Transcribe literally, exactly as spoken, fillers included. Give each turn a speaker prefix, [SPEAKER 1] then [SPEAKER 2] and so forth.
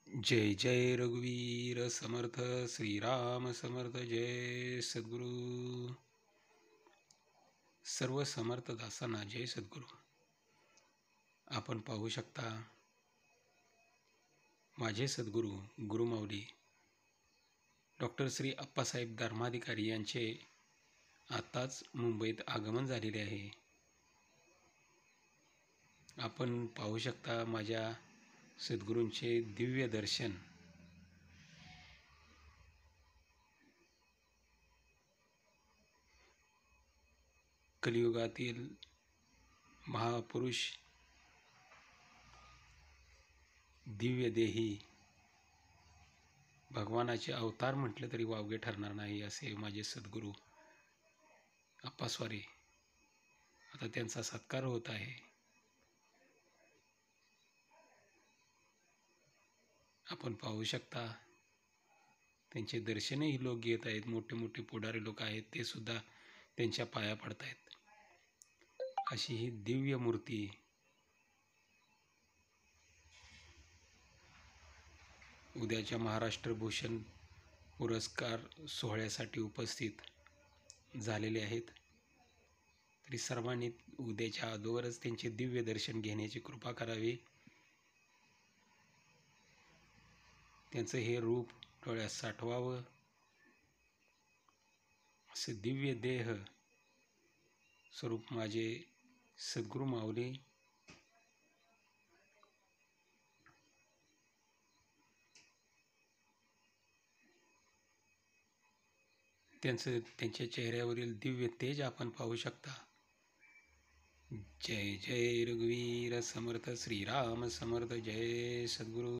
[SPEAKER 1] जय जय रघुवीर समर्थ श्रीराम समर्थ जय सद्गुरु. सर्व समर्थ दासांना जय सद्गुरु. आपण पाहू शकता माझे सद्गुरू गुरुमाऊली डॉक्टर श्री अप्पासाहेब धर्माधिकारी यांचे आत्ताच मुंबईत आगमन झालेले आहे. आपण पाहू शकता माझ्या सद्गुरूंचे दिव्य दर्शन. कलियुगातील महापुरुष दिव्य देही भगवानाचे अवतार म्हटले तरी वावगे ठरणार नाही असे माझे सद्गुरू अप्पास्वारी. आता त्यांचा सत्कार होत आहे. आपण पाहू शकता त्यांचे दर्शनही लोक घेत आहेत. मोठे मोठे पुढारी लोक आहेत, ते सुद्धा त्यांच्या पाया पडत आहेत. अशी ही दिव्य मूर्ती उद्याच्या महाराष्ट्र भूषण पुरस्कार सोहळ्यासाठी उपस्थित झालेले आहेत. तरी सर्वांनी उद्याच्या अगोदरच त्यांचे दिव्य दर्शन घेण्याची कृपा करावी. त्यांचं हे रूप डोळ्यात साठवावं. असे दिव्य देह स्वरूप माझे सद्गुरू माऊली त्यांचं त्यांच्या चेहऱ्यावरील दिव्य तेज आपण पाहू शकता. जय जय रघुवीर समर्थ श्रीराम समर्थ जय सद्गुरू.